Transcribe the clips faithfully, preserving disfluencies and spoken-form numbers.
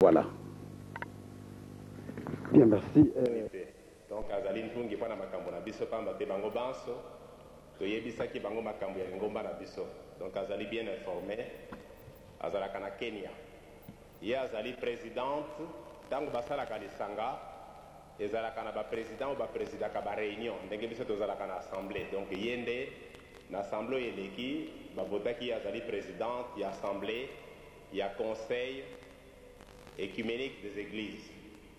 Voilà. Bien, merci. Euh... Donc, azali ntungi pona makambo na biso pamba te bango banso toyebisaki bango makambo ya ngomba na biso. Donc, azali bien informé. Azalaka na Kenya. Ye azali présidente tango basalaka lisanga ezalaka na ba président ou ba président ka ba réunion ndenge biso tozalaka na assemblée. Donc, yende na assemblée eleki babotaki azali présidente ya assemblée ya conseil écuménique des églises.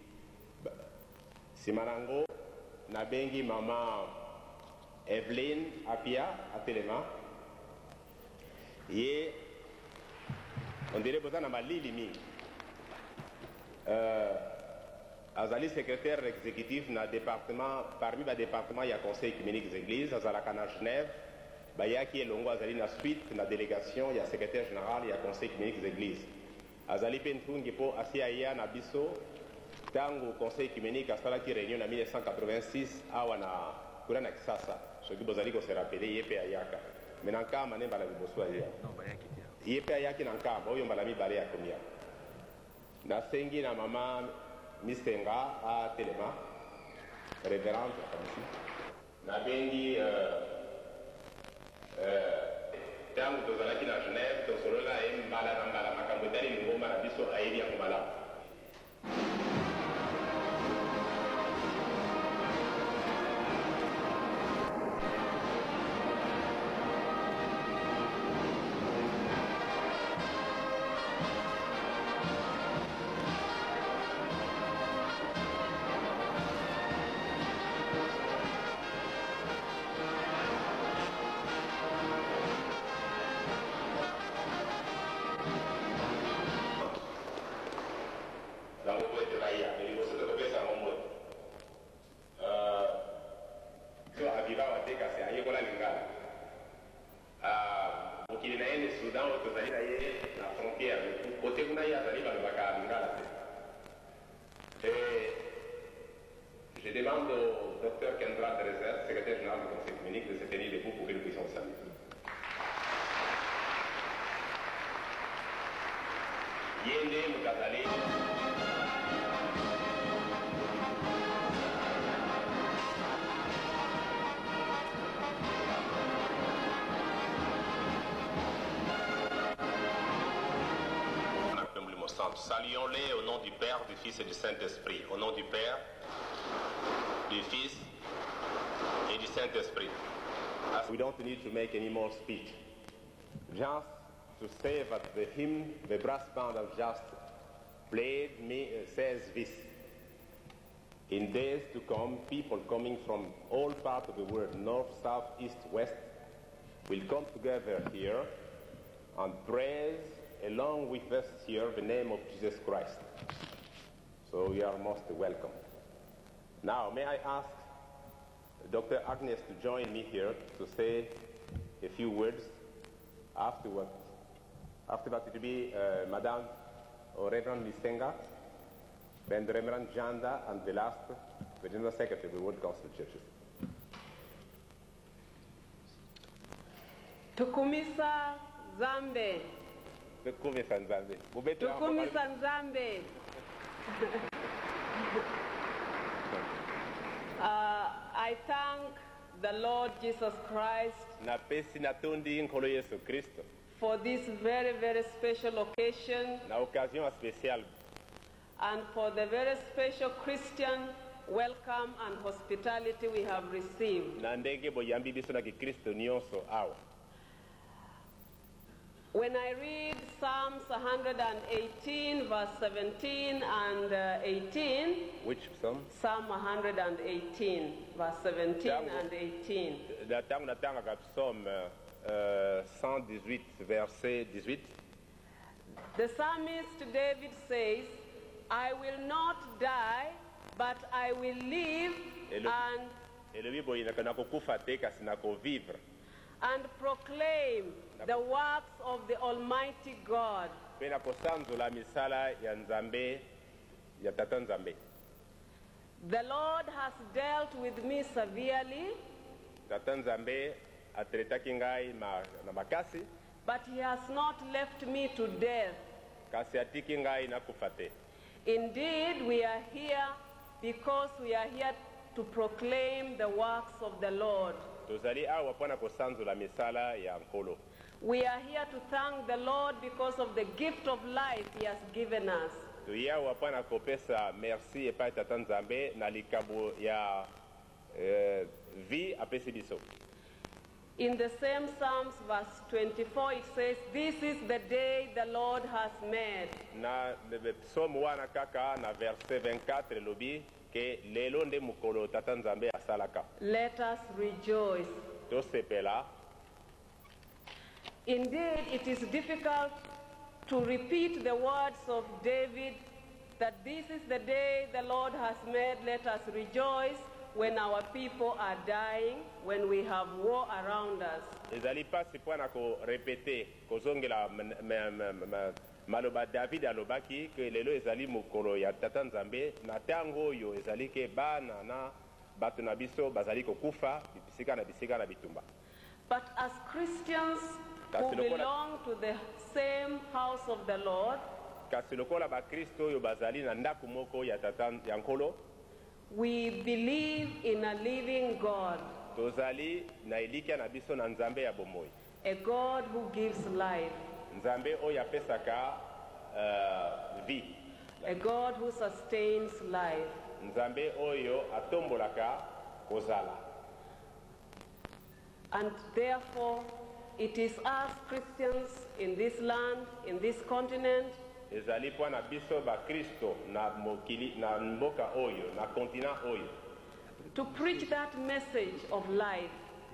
Simanango nabengi mama Evelyn Apia Atelema. Ye on dirait que na malili mingi. Euh azali secrétaire exécutif na département parmi ba département ya conseil écuménique des églises azalaka na Genève. Bayaki elongo azali na suite na délégation ya secrétaire général ya conseil écuménique des églises. Azali pentungi po asia ya na biso tango conseil écuménique asalaki réunion en mille neuf cent quatre-vingt-six awa na kuna na Kisasa. Soki bozali ko se rappeler yepe ayaka. Menanka mane bala biboso ya. Non bayaki. Yepe ayaki na nkamba oyo mbala mibale ya komia. Na sengi na mama Misenga a Telema révérende na bengi euh euh tango tozalaki na Genève tosolola e mbala na mbala makambo etali ngomba na biso ayebi yango malamu. Je demande au docteur Kendra Drezer, secrétaire général du Conseil écuménique, de se tenir debout pour que nous puissions saluer. Yende Mukazali. Saluons-les au nom du Père, du Fils et du Saint-Esprit. Au nom du Père, du Fils et du Saint-Esprit. We don't need to make any more speech. Just to say that the hymn, the brass band have just played me, uh, says this. In days to come, people coming from all parts of the world, north, south, east, west, will come together here and praise along with us here the name of Jesus Christ. So you are most welcome. Now, may I ask Doctor Agnes to join me here to say a few words afterward. After that, it will be uh, Madame or Reverend Misenga, then the Reverend Janda, and the last, the General Secretary of the World Council of Churches. Tukumisa Zambe. Tukumisa Nzambe. Tukumisa Nzambe. uh, I thank the Lord Jesus Christ for this very, very special occasion and for the very special Christian welcome and hospitality we have received. When I read Psalms one hundred eighteen, verse seventeen and uh, eighteen. Which psalm? Psalm one hundred eighteen, verse seventeen and eighteen. Psalm one eighteen, verset eighteen. The psalmist David says, I will not die, but I will live and, and proclaim the works of the Almighty God. The Lord has dealt with me severely, but he has not left me to death. Indeed, we are here because we are here to proclaim the works of the Lord. tozali awa mpona kosanzola misala ya nkolo. We are here to thank the Lord because of the gift of life he has given us. toye awa mpona kopesa merci epai tata nzambe na likabo ya eh, vie apesi biso. In the same Psalms verse twenty-four it says, "This is the day the Lord has made." Na psaume wana kaka na verset vingt-quatre elobi ke lelo nde mokolo tata nzambe asalaka. Let us rejoice. tosepela. Indeed, it is difficult to repeat the words of David that this is the day the Lord has made, let us rejoice, when our people are dying, when we have war around us. ezali pasi mpona korepete kozongela maloba David alobaki ke lelo ezali mokolo ya tata nzambe na ntango oyo ezali ke bana na bato na biso bazali kokufa bisika na bisika na bitumba. But as Christians who belong to the same house of the Lord, kasi lokola bakristo oyo bazali na ndako moko ya tata ya nkolo, we believe in a living God, tozali na elikia na biso na nzambe ya bomoi, a God who gives life, nzambe oyo apesaka uh, vie, a God who sustains life. nzambe oyo atombolaka kozala. And therefore, it is us Christians in this land, in this continent, ezali mpona biso bakristo na mokili na mboka oyo na kontinent oyo to preach that message of life.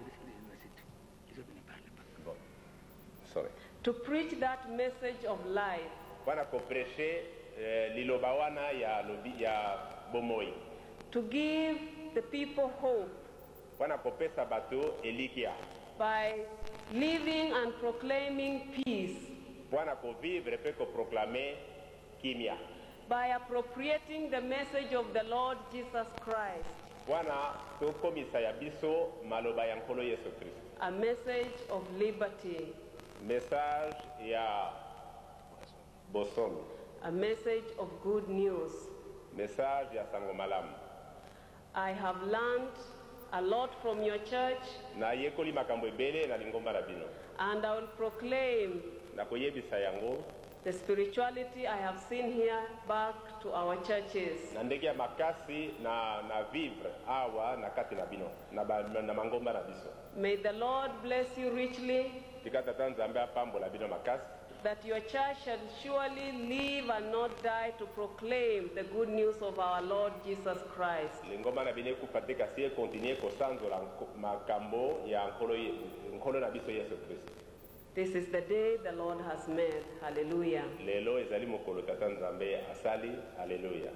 Sorry. To preach that message of life. mpona kopreche eh, liloba wana ya, lobi, ya bomoi. To give the people hope. mpona kopesa bato elikia. By living and proclaiming peace. mpona kovivre mpe koproklame kimia. By appropriating the message of the Lord Jesus Christ. mpona tokomisa ya biso maloba ya nkolo yesu kristo. A message of liberty. Message ya bosomi. A message of good news. Message ya sango malamu. I have learned a lot from your church, na yekoli makambo ebele na lingomba na bino, and I will proclaim na koyebisa yango the spirituality I have seen here back to our churches. na ndenge ya makasi na na vivre awa na kati na bino na, ba, na mangomba na biso. May the Lord bless you richly, tika tata nzambe apambola bino makasi, that your church shall surely live and not die to proclaim the good news of our Lord Jesus Christ. lingomba na bino ekufa te kasi ekontinue kosanzola makambo ya nkolo, nkolo na biso yesu kristo. This is the day the Lord has made. Hallelujah. lelo ezali mokolo tata nzambe asali. Haleluya.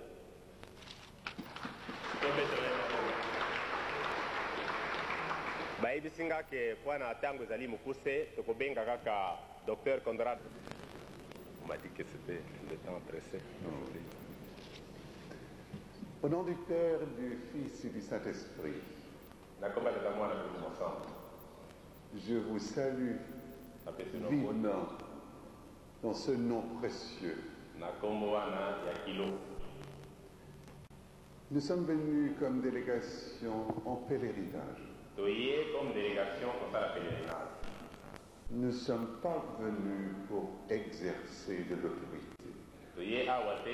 bayebisi nga ke mpona ntango ezali mokuse tokobenga kaka docteur Conrad. On m'a dit que c'était le temps pressé. Au nom du Père, du Fils et du Saint-Esprit, je vous salue vivement dans ce nom précieux. Nous sommes venus comme délégation en pèlerinage. Nous ne sommes pas venus pour exercer de l'autorité.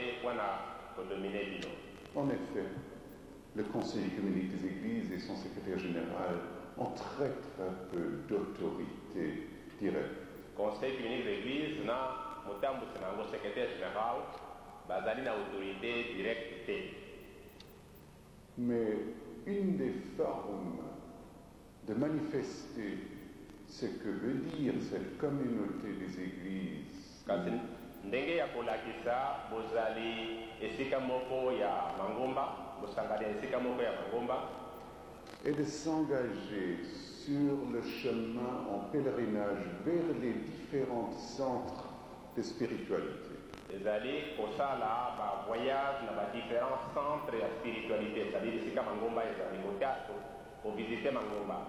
En effet, le Conseil communique des Églises et son secrétaire général ont très très peu d'autorité directe. Conseil communique des Églises na motambo sanango secrétaire général bazali na autorité directe. Mais une des formes de manifester ce que veut dire cette communauté des églises ndenge ya kolakisa bozali esika moko ya mangomba bosangali esika moko ya mangomba et de s'engager sur le chemin en pèlerinage vers les différents centres de spiritualité. ezali kosala ba voyage na ba différents centres ya spiritualité, c'est-à-dire esika mangomba ezali kotato pour visiter mangomba.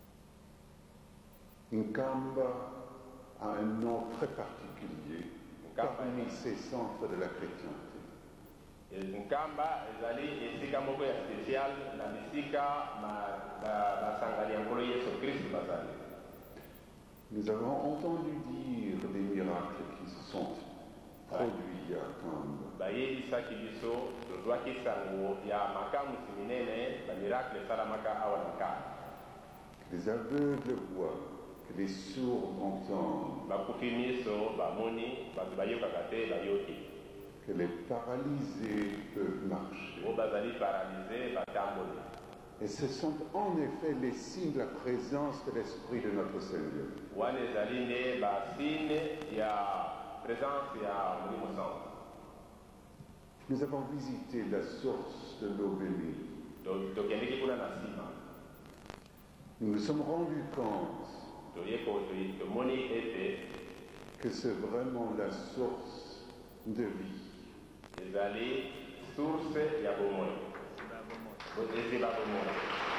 Nkamba a un nom très particulier. parmi ces centres de la chrétienté. Nkamba ezali esika moko ya spécial na bisika basangani ya nkolo Yesu Kristo bazali. Nous avons entendu dire des miracles qui se sont produits à Kamba. Bayebisaki biso tozwaki sango ya makambo minene bamiracle esalamaka awa na Kamba. Les aveugles voient, que les sourds entendent, bakufi miso bamoni bato bayokaka te bayoki, que les paralysés peuvent marcher. o bazali paralysé batamboli. Et ce sont en effet les signes de la présence de l'Esprit de notre Seigneur. wana ezali nde basigne ya présence ya molimo sango. Nous avons visité la source de l'eau bénie. tokendeki kuna na nsima Nous nous sommes rendus compte toyeko tomoni ete que c'est vraiment la source de vie. ezali source ya bomoi, ezeba bomoi,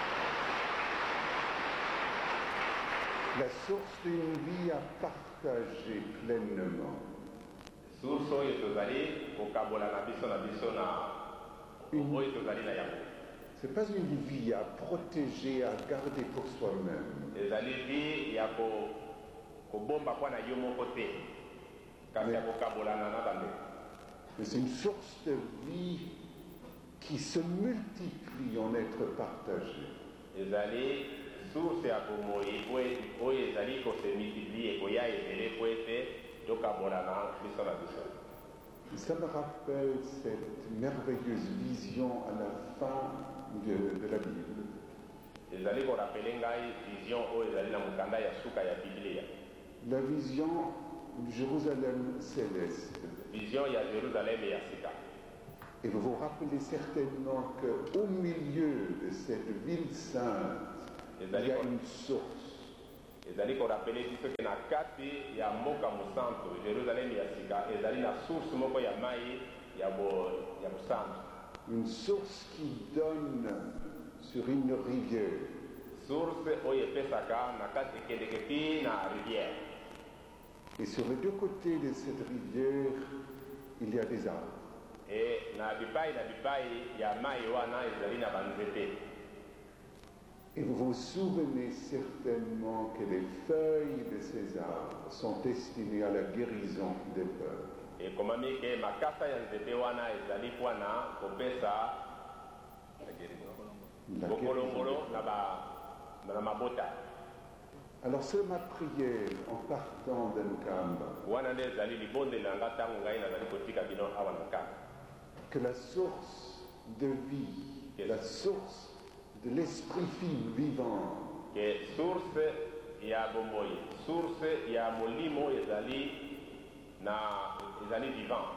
La source d'une vie à partager pleinement. source oyo tozali kokabola na biso na biso na oyo tozali na yango. Ce n'est pas une vie à protéger, à garder pour soi-même. ezali vi ya ko kobomba kwa na yo moko te kasi ya kokabolana na bandeko. Mais c'est une source de vie qui se multiplie en être partagée. ezali source ya bomoi oyo ezali kose multiplie koya ebele po ete tokabolana biso na biso. Ça me rappelle cette merveilleuse vision à la fin de, de la Bible. ezali korapele ngai vision oyo ezali na mokanda ya suka ya biblia, La vision du Jérusalem céleste. vision ya Jérusalem ya sika. Et vous vous rappelez certainement qu'au milieu de cette ville sainte, il y a une source. ezali korapele biso ke na kati ya mboka mosantu Jérusalem ya sika ezali na source moko ya mai ya mosantu, Une source qui donne sur une rivière. source oyo epesaka na kati ekendeke mpi na rivière. Et sur les deux côtés de cette rivière, il y a des arbres. e na bipai na bipai ya mai wana ezali na banzete. Et vous vous souvenez certainement que les feuilles de ces arbres sont destinées à la guérison des peuples. ekomami ke makasa ya nzete wana ezali mpona kopesa La bokolongolo guérison. na ba- na mabota. Alors c'est ma prière en partant d'Nkamba, wana nde ezali libondeli na nga ntango ngai nazali kotika bino awa na kaka, que la source de vie, la source de l'esprit vivant, ke source ya bomoi, source ya molimo ezali na ezali vivant,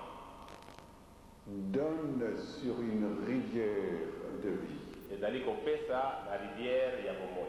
donne sur une rivière de vie. ezali kopesa na rivière ya bomoi.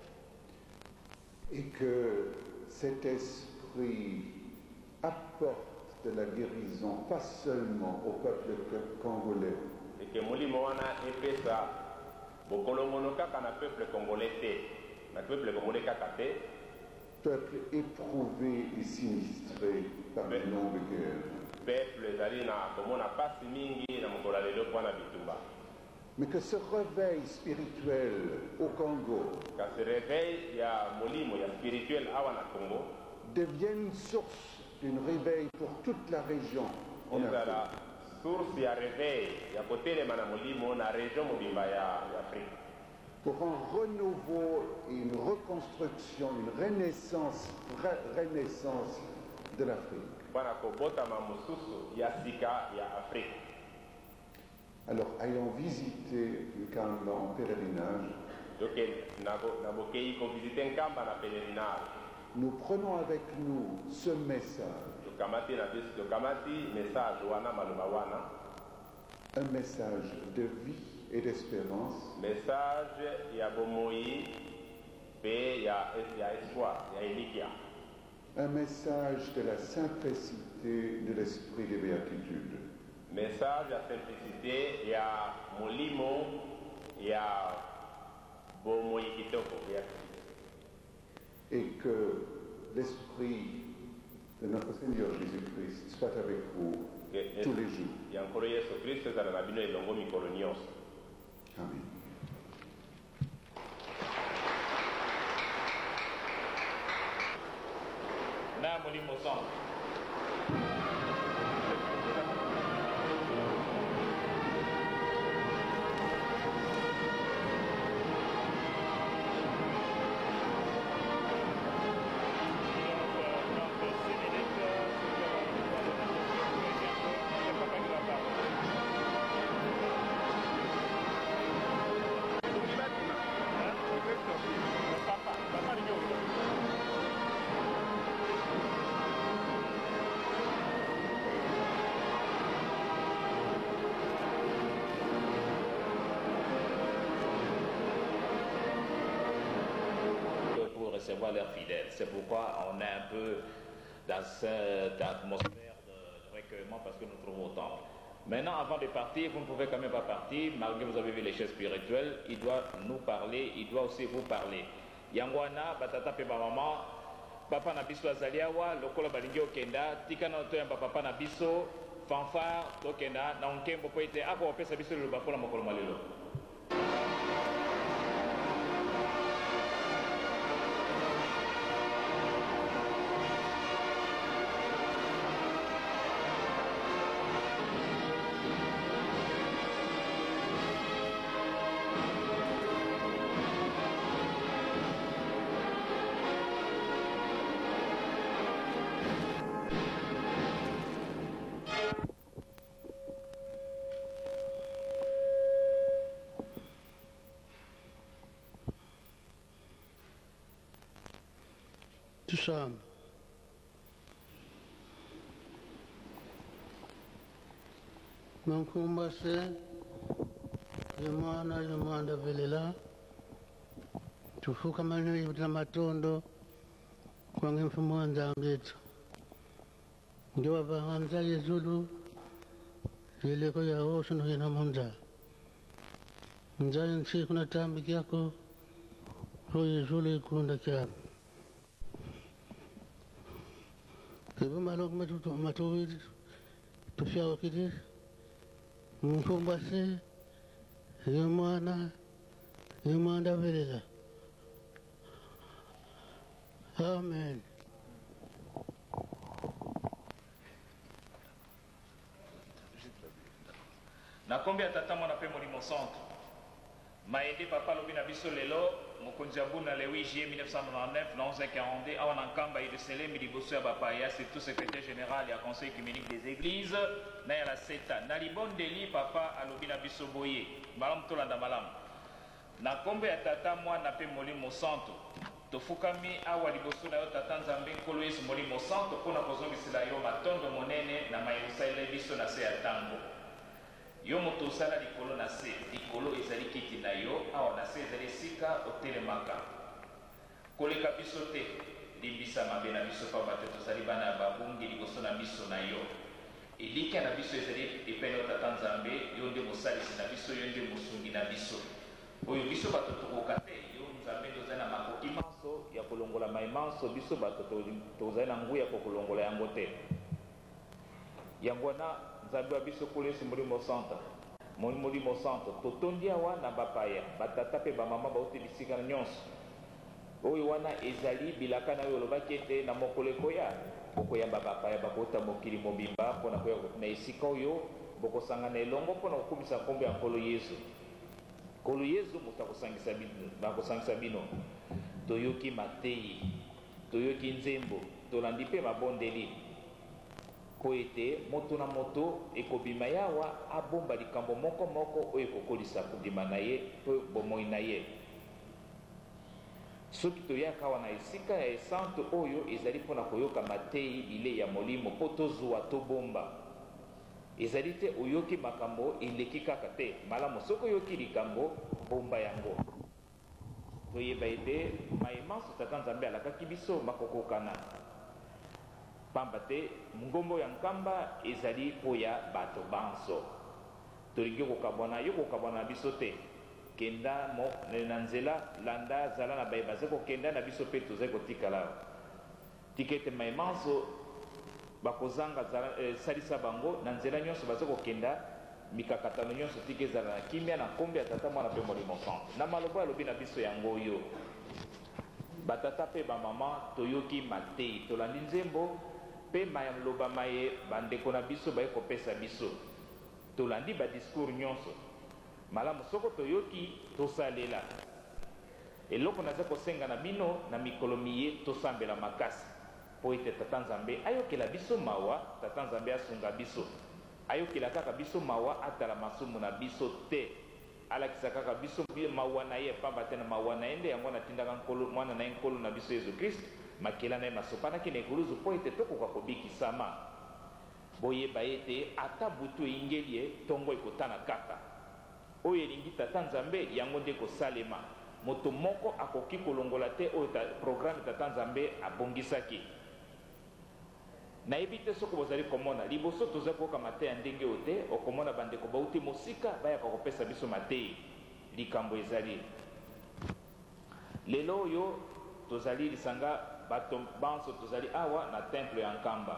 Et que cet esprit apporte de la guérison, pas seulement au peuple congolais, eke molimo wana epesa bokolongono kaka na peuple congolais te, na peuple congolais kaka te, peuple éprouvé et sinistré par de longues guerres. peuple ezali na komona pasi mingi na mokolo ya lelo mpona bitumba. Mais que ce réveil spirituel au Congo kasi réveil ya molimo ya spirituel awa na Congo devienne une source d'une réveil pour toute la région en ezala Afrique. source ya réveil ya kotelema na molimo na région mobimba ya ya Afrique, Pour un renouveau et une reconstruction, une renaissance, vraie renaissance de l'Afrique. mpona kobotama mosusu ya sika ya Afrique. Alors, ayant visité Nkamba en pèlerinage, toke nabokei kovisite Nkamba na pèlerinage, nous prenons avec nous ce message, tokamati na biso tokamati message wana maloba wana, un message de vie et d'espérance, message ya bomoi mpe ya, ya espoir ya elikia, un message de la simplicité de l'esprit des béatitudes. message ya simplicité ya molimo ya bomoi kitoko ya Et que l'esprit de notre Seigneur Jésus-Christ soit avec vous Che tous les jours. yankolo Yesu Kristo ezala na bino elongo mikolo nyonso. Amen. Na molimo santo. Recevoir leurs fidèles. C'est pourquoi on est un peu dans cette atmosphère de recueillement parce que nous trouvons au temple. Maintenant, avant de partir, vous ne pouvez quand même pas partir, malgré que vous avez vu les choses spirituelles, il doit nous parler, il doit aussi vous parler. Yangwana, batata pe maman, papa na biso azaliawa, lokola balingi okenda, tika na toyamba papa na biso, fanfare, tokenda, na onkembo po ete, ako opesa biso lelo bapola mokolo malelo. Tusame. Mankumbase yamana yamanda velela tufuka manyo yutla matondo kwange mfumo wanza mbetu ngewa vahanza yezulu yeleko ya osu no yena monza nza nsi kuna tambi kyako ho yezulu ikunda kyako Kebe malok matutu matuwid tufia wakiti mfumbase yamana yamanda velela. Amen. Nakombi atata mwana pe molimo santo. Maende papa lobi na biso lelo mokonzi ya buna le huit juillet mille neuf cent quatre-vingt-neuf na onze heures quarante awa na nkamba idesele mi liboso ya bapaya surtout secrétaire général ya conseil écuménique des églises na ya la seta na libondeli papa alobi na biso boye malamu tolanda malamu na kombo ya tata mwana pe molimo santo tofukami awa liboso na yo tata nzambe nkolo yesu molimo santo mpona kozongisela yo matondo monene na mayebisale biso na se ya ntango yo moto osala likolo na se likolo ezali kiti na yo awa na se ezali esika otelemaka koleka biso te limbisa mabe na biso pamba te tozali bana ya babungi liboso na miso na yo elikya na biso ezali epai na yo tata nzambe yo nde mosalisi na biso yo nde mosungi na biso oyo biso bato tokoka te yo nzambe tozali na makoki manso ya kolongola mai manso biso bato tozali na nguya kokolongola yango te yango wana nzambe wa biso kolo yesu molimo santo molimo santo totondi awa na bapaya batata mpe bamama bauti bisika nyonso oyo wana ezali bilaka na oyo olobaki ete na mokolo ekoya bokoyamba bapaya bakota mokili mobimba mpona koya na esika oyo bokosangana elongo mpona kokumisa nkombo ya nkolo yesu nkolo yesu moto akosangisa bino toyoki mateyi toyoki nzembo tolandi mpe mabondeli po ete moto na moto ekobima yawa abomba likambo moko moko oyo ekokolisa kobima na ye mpe bomoi na ye soki toyaka awa na esika ya esanto oyo ezali mpona koyoka mateyi bilei ya molimo mpo tozwa tobomba ezali te oyoki makambo eleki kaka te malamu soki oyoki likambo bomba yango toyeba ete mayemanso tata nzambe alakaki biso makokokana pamba te ngombo ya nkamba ezali mpo ya bato banso tolingi kokabwana yo kokabwana na biso te kenda na nzela landa zala na baye baza kokenda na biso mpe tozali kotikala tika ete mayemanso bakozanga eh, salisa bango na nzela nyonso baza kokenda mikakatano nyonso tika ezala na kimia na nkombo ya tata mwana mpe molimo centre. Na maloba alobi na biso yango oyo batata mpe bamama toyoki matei tolandi nzembo mpe maloba maye bandeko na biso baye kopesa biso tolandi badiscours nyonso malamu soko toyoki tosalela eloko naza kosenga na bino na mikolo miye tosambela makasi po ete tata nzambe ayokela biso mawa, tata nzambe asunga biso ayokela kaka biso mawa atala masumu na biso te alakisa kaka biso mawa na ye pamba te na mawa na ye nde yango natindaka nkolo mwana na ye nkolo na biso yesu kristo makela na ye masopanaki na ekuluzu po ete tokoka kobikisama boyeba ete ata butu eyingeli ye ntongo ekotana kaka oyo elingi tata nzambe yango nde kosalema moto moko akoki kolongola te oyo programme tata nzambe abongisaki nayebi te soki bozali komona liboso toza koyoka mateya ndenge oyo te okomona bandeko bauti mosika bayaka kopesa biso mateyi likambo ezali lelo oyo tozali lisanga bato banso tozali awa na temple ya nkamba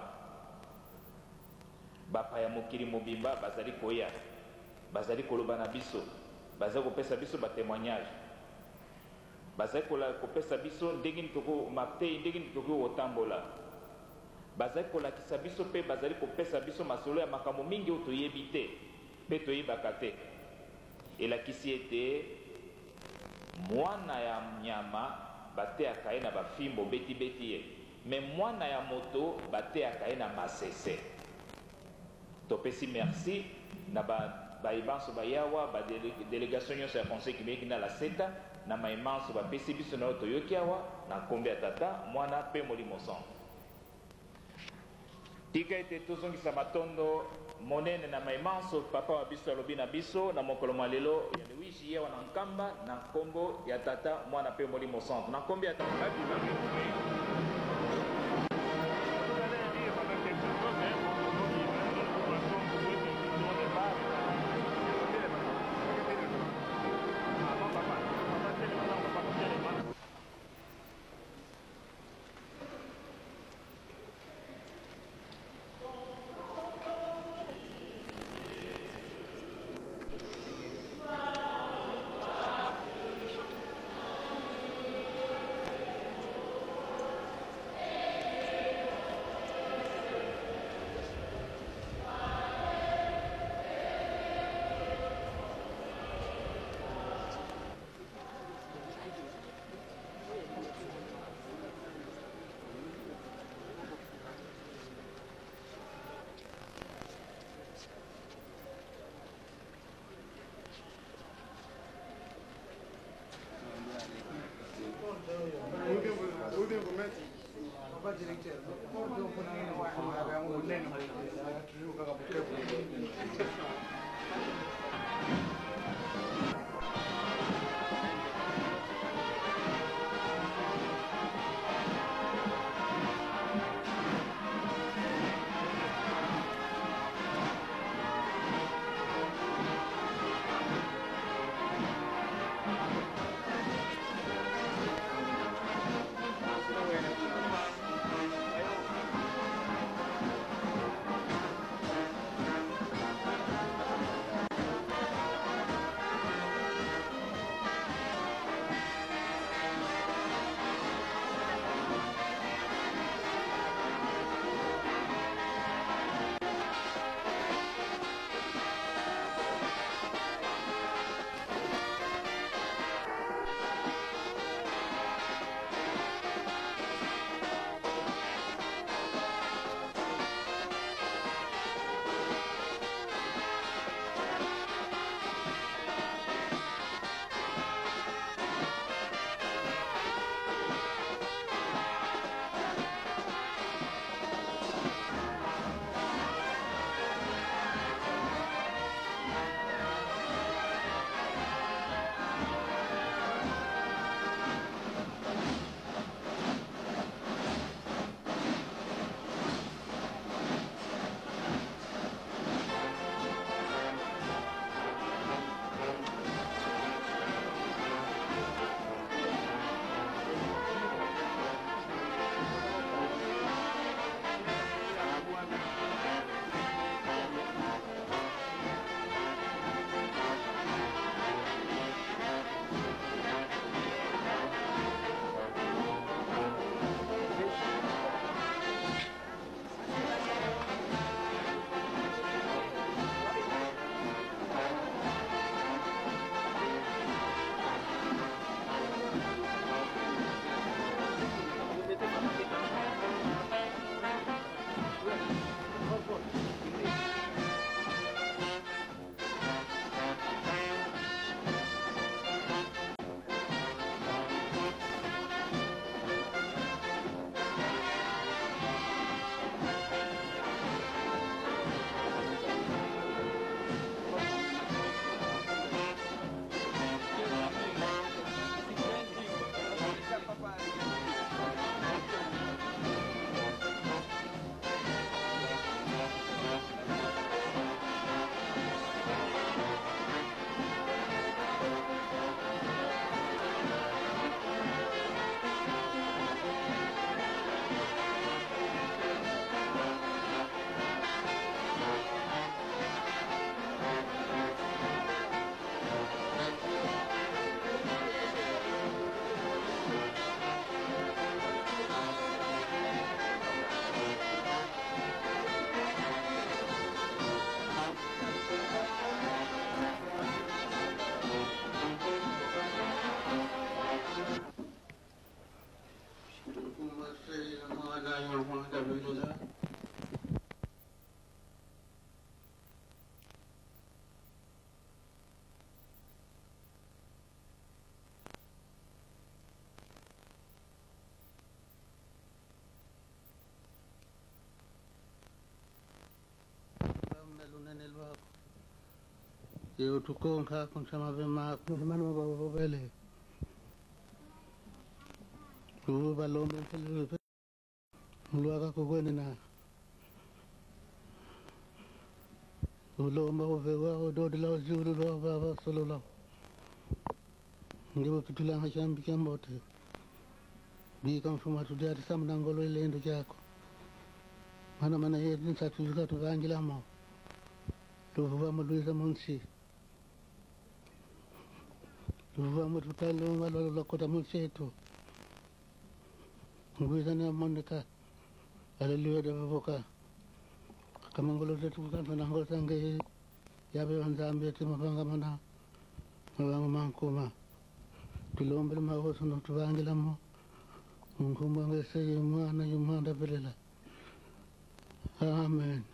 bapaya mokili mobimba bazali koya bazali koloba na biso bazali kopesa biso batémoignage bazali kopesa biso ndenge nini toko mateyi ndenge nini tokoki kotambola bazali kolakisa biso mpe bazali kopesa biso masolo ya makambo mingi oyo toyebi te mpe toyebaka te elakisi ete mwana ya nyama bateyaka ye na bafimbo betibeti ye me mwana ya moto bateyaka ye na masese topesi merci na bayebanso bayawa badelegation nyonso ya conseil kimeki na la seta na mayemanso bapesi biso na oyo toyoki awa na nkombo ya tata mwana mpe molimo centre tika ete tozongisa matondo monene na maimanso papa wa biso alobi na biso na mokolo mwa lelo ya le huit juillet wana nkamba na nkombo ya tata mwana mpe molimo centre na nkombo ya tata Yo tukonka kunchama vema kunchama baba bele. Ku balombe tele. Luaga kugwene na. Ulomba uvewa ododela ozulu lo baba solo lo. Ngibo kitulanga chambi chambote. Bi kan fuma tu dia sam nangolo ile ndo jako. Mana mana ye ni satu juga tu angela mo. Tu vamos Luisa Monsi. Tu vamos tutalo ngalo lo kota Monsi tu. Luisa ni Monica. Ale liwe de voka. Kamangolo de tu kan nangolo sange. Ya be wanzambe tu mabanga mana. Mabanga mankuma. Tulombe ma hoso no tu angela mo. Ngumanga se yumana yumanda belela. Amen.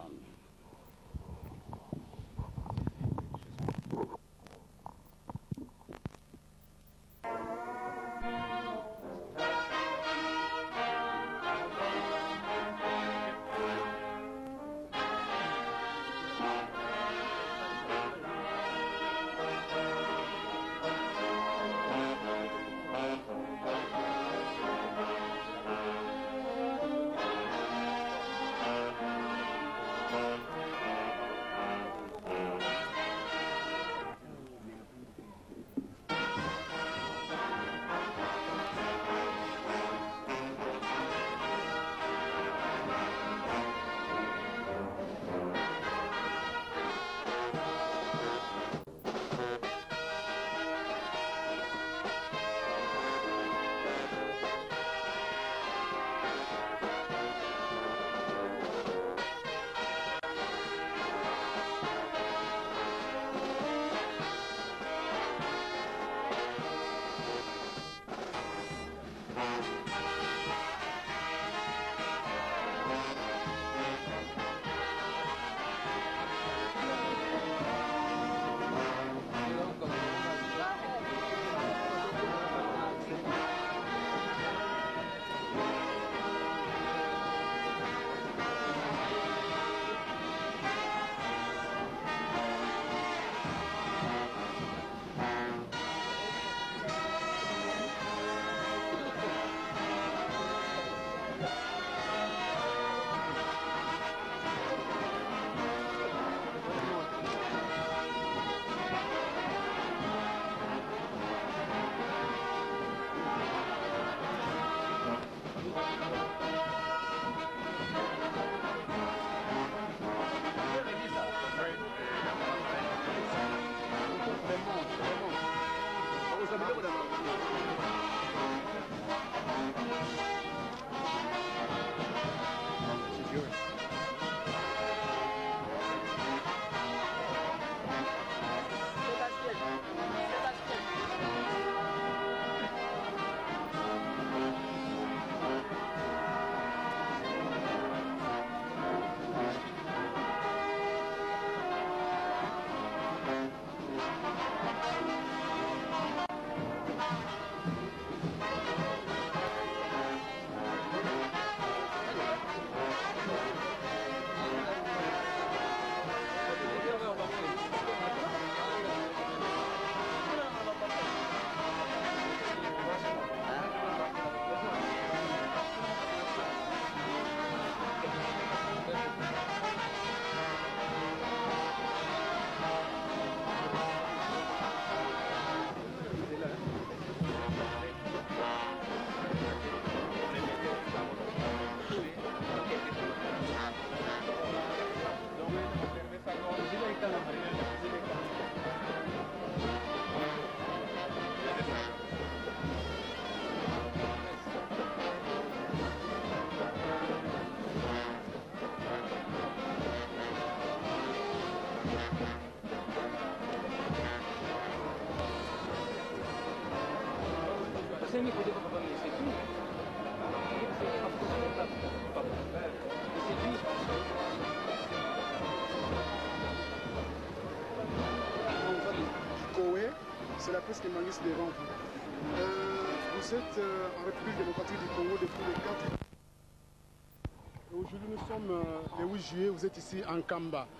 C'est la presse qui mangue devant vous. Euh, vous êtes euh, en République démocratique du Congo depuis le quatre. Aujourd'hui nous sommes euh, le huit juillet, vous êtes ici en Kamba.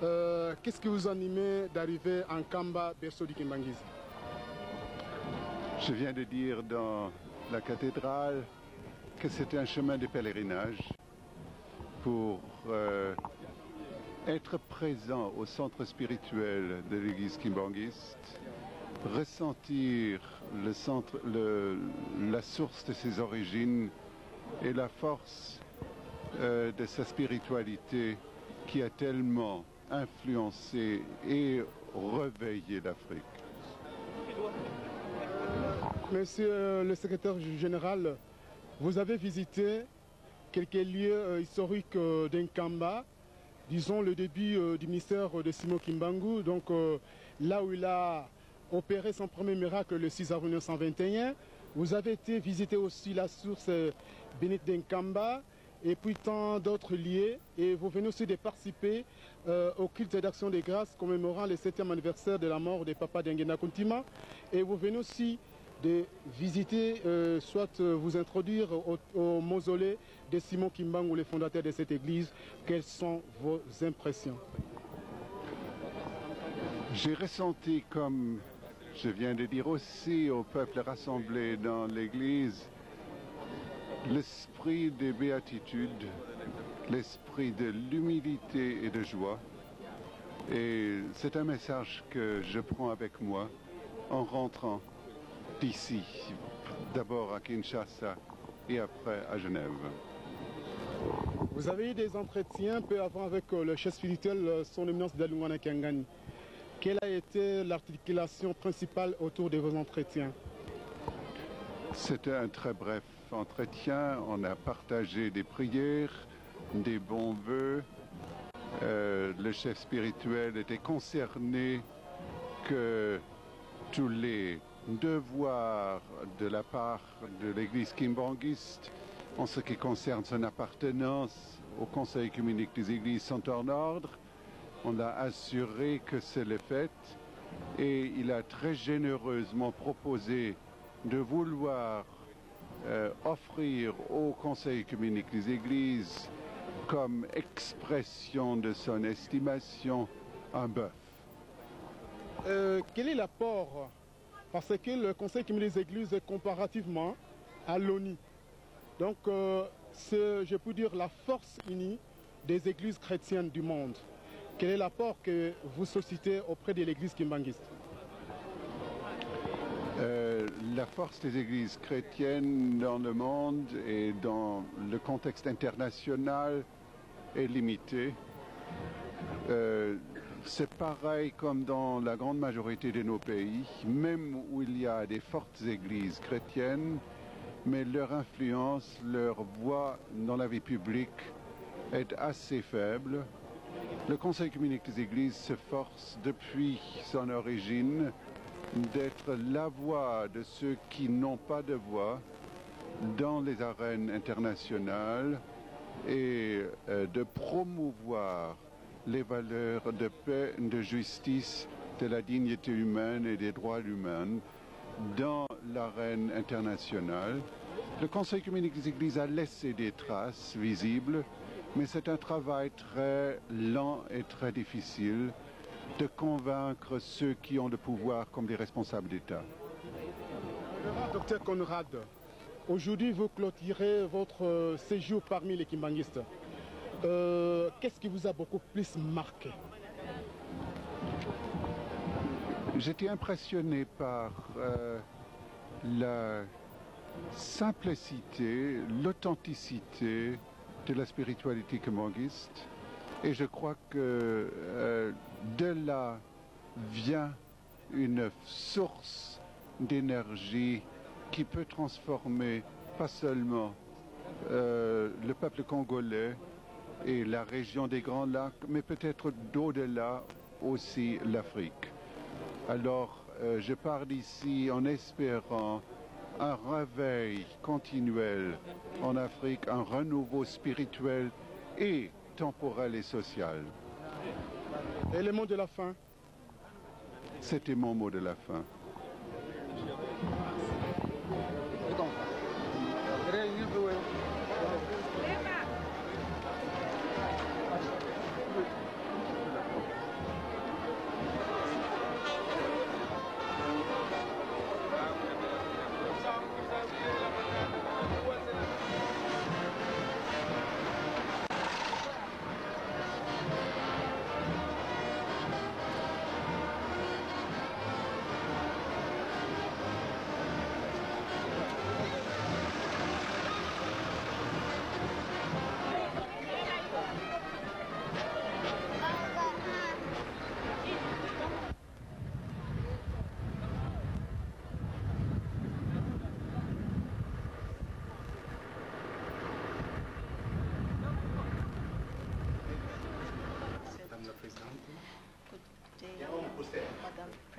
Euh, Qu'est-ce qui vous animait d'arriver en Kamba, berceau du Kimbangiste? Je viens de dire dans la cathédrale que c'était un chemin de pèlerinage pour euh, être présent au centre spirituel de l'église kimbangiste, ressentir le centre, le, la source de ses origines et la force euh, de sa spiritualité qui a tellement influencé et réveillé l'Afrique. Monsieur le secrétaire général, vous avez visité quelques lieux euh, historiques euh, d'Nkamba, disons le début euh, du ministère de Simon Kimbangu, donc euh, là où il a opéré son premier miracle le six avril mille neuf cent vingt et un. Vous avez été visiter aussi la source euh, bénite d'Nkamba et puis tant d'autres lieux. Et vous venez aussi de participer euh, au culte d'action des grâces commémorant le septième anniversaire de la mort de Papa Dengena Kuntima. Et vous venez aussi de visiter, euh, soit euh, vous introduire au, au mausolée de Simon Kimbangu, le fondateur de cette église. Quelles sont vos impressions? J'ai ressenti, comme je viens de dire aussi au peuple rassemblé dans l'église, l'esprit de béatitude, l'esprit de l'humilité et de joie. Et c'est un message que je prends avec moi en rentrant d'ici, d'abord à Kinshasa et après à Genève. Vous avez eu des entretiens peu avant avec euh, le chef spirituel, euh, son éminence Dalungwana Kiangani. Quelle a été l'articulation principale autour de vos entretiens? C'était un très bref entretien. On a partagé des prières, des bons vœux. Euh, le chef spirituel était concerné que tous les devoirs de la part de l'église kimbangiste en ce qui concerne son appartenance au Conseil œcuménique des églises sont en ordre. On a assuré que c'est le fait et il a très généreusement proposé de vouloir euh, offrir au Conseil œcuménique des églises comme expression de son estimation un bœuf. Euh, quel est l'apport? Parce que le Conseil œcuménique des églises est comparativement à l'ONU. Donc euh, c'est, je peux dire, la force unie des églises chrétiennes du monde. Quel est l'apport que vous suscitez auprès de l'église kimbangiste? Euh, la force des églises chrétiennes dans le monde et dans le contexte international est limitée. Euh, c'est pareil comme dans la grande majorité de nos pays, même où il y a des fortes églises chrétiennes, mais leur influence, leur voix dans la vie publique est assez faible. Le Conseil œcuménique des églises s'efforce depuis son origine d'être la voix de ceux qui n'ont pas de voix dans les arènes internationales et euh, de promouvoir les valeurs de paix, de justice, de la dignité humaine et des droits humains dans l'arène internationale. Le Conseil œcuménique des églises a laissé des traces visibles, mais c'est un travail très lent et très difficile de convaincre ceux qui ont le pouvoir comme des responsables d'État. Docteur Conrad, aujourd'hui vous clôturez votre séjour parmi les kimbangistes. Euh, Qu'est-ce qui vous a beaucoup plus marqué? J'étais impressionné par euh, la simplicité, l'authenticité de la spiritualité kimbangiste. Et je crois que euh, de là vient une source d'énergie qui peut transformer pas seulement euh, le peuple congolais et la région des Grands Lacs, mais peut-être d'au-delà aussi l'Afrique. Alors, euh, je pars d'ici en espérant un réveil continuel en Afrique, un renouveau spirituel et temporel et social. Et le mot de la fin? C'était mon mot de la fin.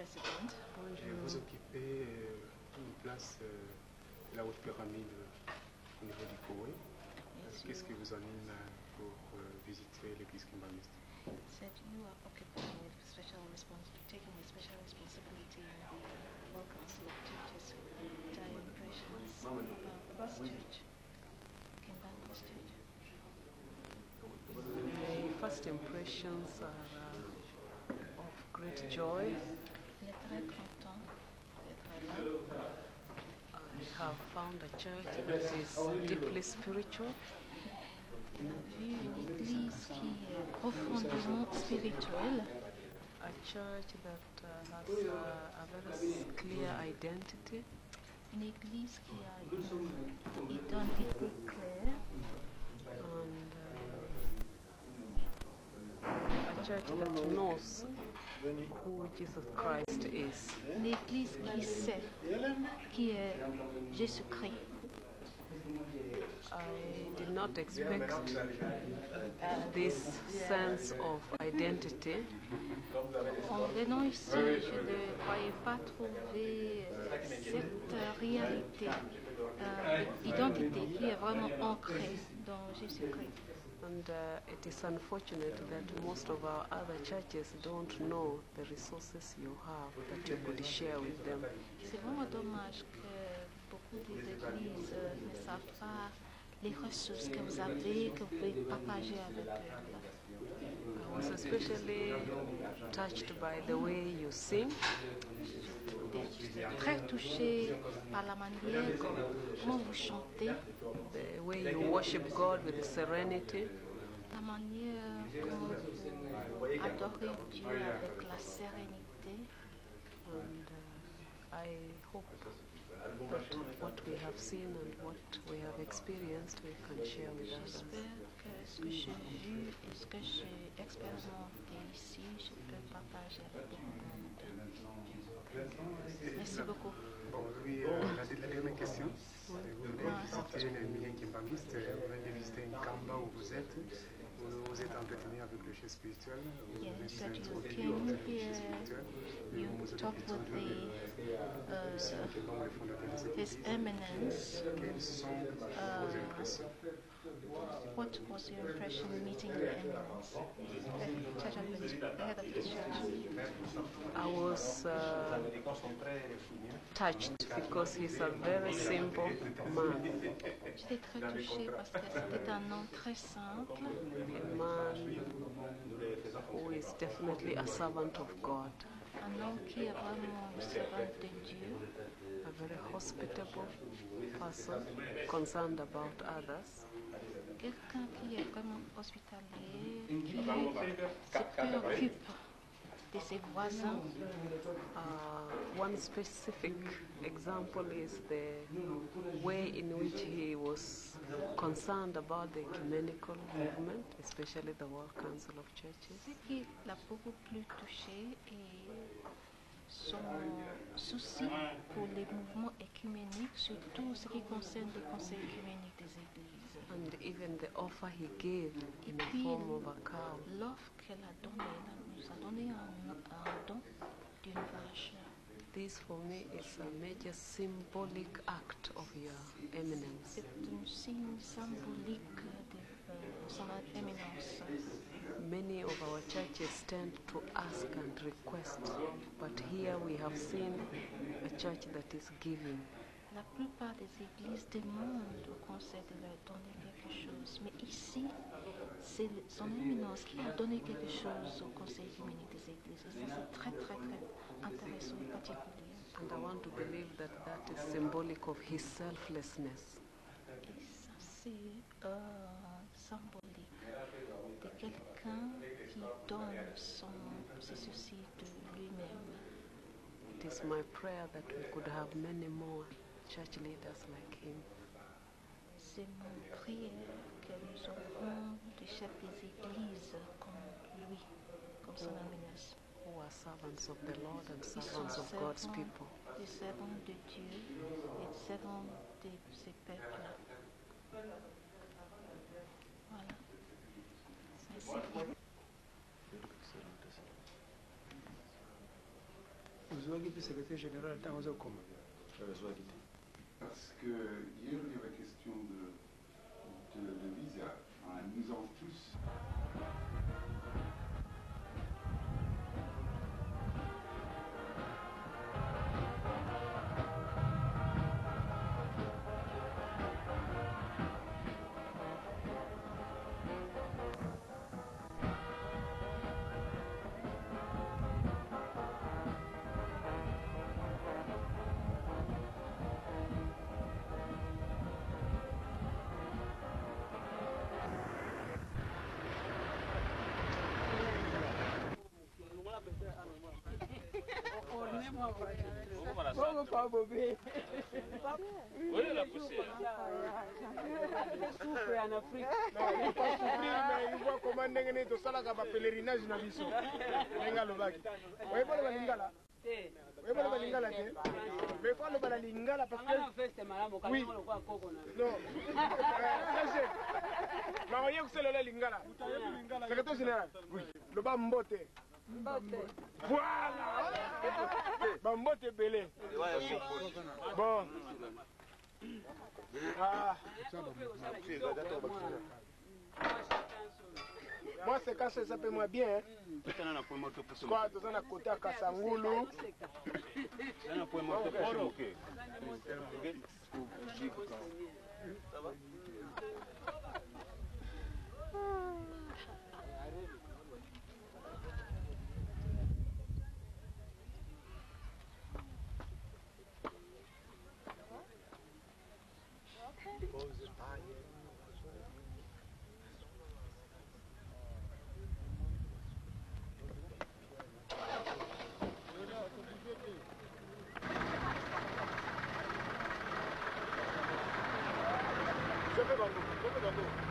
President. Et vous occupez euh, une place euh, la haute pyramide au niveau du Koweït. Yes, Qu'est-ce qui you- vous anime euh, pour euh, visiter l'église kimbangiste? said you are occupying with special respons- taking a special responsibility in the World Council of Churches. What are your impressions about this church? Kimbangu's church. My first impressions are uh, of great joy. On est très content d'être là. I have found a church that is deeply spiritual. On a vu une église qui est profondément spirituelle, A church that uh, has uh, a very clear identity. une église qui a une identité claire, And uh, a church that knows who Jesus Christ is. une église qui sait qui est Jésus-Christ. I did not expect this sense of identity, En venant ici, je ne croyais pas trouver euh, cette réalité, euh, d'identité qui est vraiment ancrée dans Jésus-Christ. and uh, it is unfortunate that most of our other churches don't know the resources you have that you could share with them. C'est vraiment dommage que beaucoup des églises euh, ne savent pas les ressources que vous avez, que vous pouvez partager avec eux. I was especially touched by the way you sing. J'étais très touchée par la manière comment vous chantez, The way you worship God with serenity. la manière comment vous adorez Dieu avec la sérénité. And uh, I hope that what we have seen and what we have experienced we can share with others. J'espère que ce que j'ai vu et ce que j'ai expérimenté ici, je peux partager avec beaucoup de monde. Merci beaucoup. Bon, oui, euh, la, la dernière question. Vous venez visiter les milieux kimbanguistes, vous venez visiter une kamba où vous êtes, vous, vous êtes entretenu avec le chef spirituel, vous Yeah, avez so you introduit came le here, chef spirituel, you vous avez talked with introduit the, le Monsieur uh, Kimbangu, le fondateur de cette His église. Eminence. Quelles sont vos impressions? What was your impression meeting the Eminence, the church administ- the head of the church? I was uh, touched because he's a very simple man, J'étais très touchée parce que c'était un nom très simple, a man who is definitely a servant of God, un homme qui est vraiment le servant de Dieu, a very hospitable person, concerned about others. quelqu'un qui est vraiment hospitalier, qui se préoccupe de ses voisins. Uh, one specific example is the way in which he was concerned about the ecumenical movement, especially the World Council of Churches. Ce qui l'a beaucoup plus touché est son souci pour les mouvements écuméniques, surtout ce qui concerne le conseil écuménique des églises. And even the offer he gave in the puis, form of a cow. L'offre qu'elle a donnée, elle nous a donné un, un don d'une vache. This for me is a major symbolic act of your eminence. C'est un signe symbolique de euh, son éminence. Many of our churches tend to ask and request, but here we have seen a church that is giving. La plupart des églises demandent au conseil de leur donner quelque chose, mais ici, c'est le- son éminence qui a donné quelque chose au conseil écuménique des églises. Et ça, c'est très, très, très intéressant et particulier. And I want to believe that that is symbolic of his selflessness. Et ça, c'est euh, symbolique de quelqu'un qui donne son, ses soucis de lui-même. It is my prayer that we could have many more church leaders like him. C'est mon prière que nous aurons des chefs des églises comme lui, comme son éminence. Who are servants of the Lord and Ils sont servants of God's servants, people. des servants de Dieu et des servants de ses peuples. Voilà. Merci. ozwaki mpe secrétaire général ntango azokoma ozwaki te. Parce que hier il y avait question de, de, de visa. Nous avons tous. Comment pas Bobé? Oui, la poussière. Souffre en Afrique. Non, il ne faut pas souffrir, mais il voit comment on est tout ça là, un pèlerinage dans l'issue. Lenga Lobaki. Vous voyez pas le Lingala? Vous voyez pas le Lingala? Mais il faut le Lingala parce que. Oui. Non. Mais vous voyez que c'est le Lingala. Secrétaire général. Oui. Le bas Mbote. Voilà. Bambote belé. Bon. Ah. Moi c'est quand ça s'appelle moi bien. Quoi, tu as un côté à Kasangulu. Je vais dans l'eau, je vais dans l'eau.